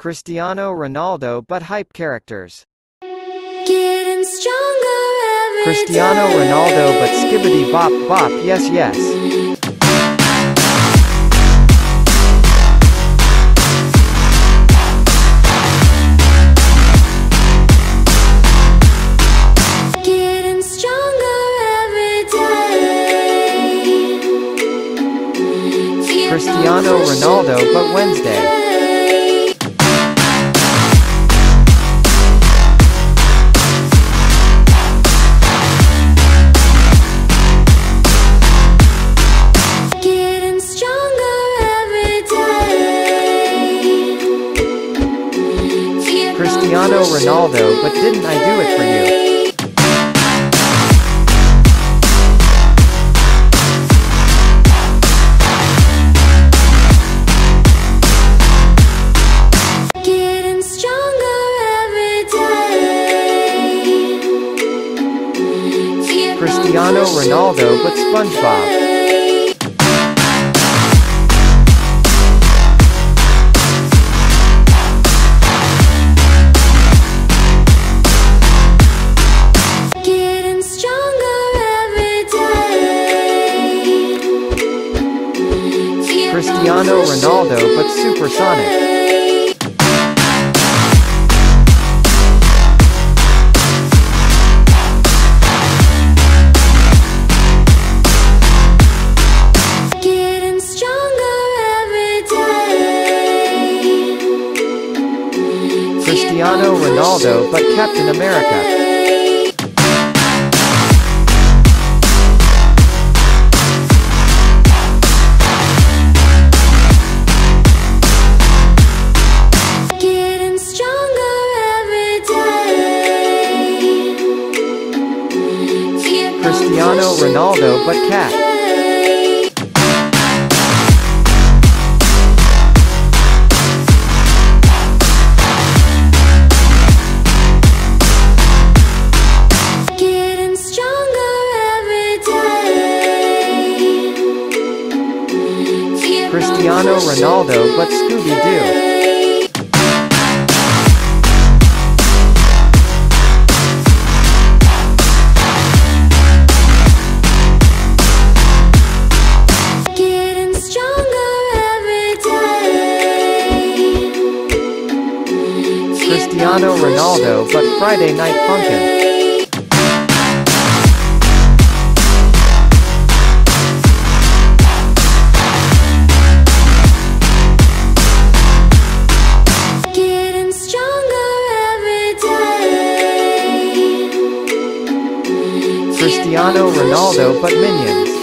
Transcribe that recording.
Cristiano Ronaldo but hype characters. Getting stronger every Cristiano day. Ronaldo but skibbity bop bop yes yes. Getting stronger every day. Keep on Cristiano pushing Ronaldo but Wednesday. Getting stronger every day. Keep on Cristiano pushing Ronaldo but didn't I do it for you? Getting stronger every day. Keep on Cristiano pushing Ronaldo but SpongeBob. Getting stronger every day. Keep on Cristiano pushing Ronaldo but supersonic. Getting stronger every day. Cristiano Ronaldo but Captain America. Getting stronger every day. Keep on Cristiano pushing Ronaldo but Cat. Getting stronger every day. Keep on Cristiano pushing Ronaldo but Scooby-Doo. Getting stronger every day. Cristiano Ronaldo but Friday Night Funkin. Getting stronger every day. Cristiano Ronaldo but Minions.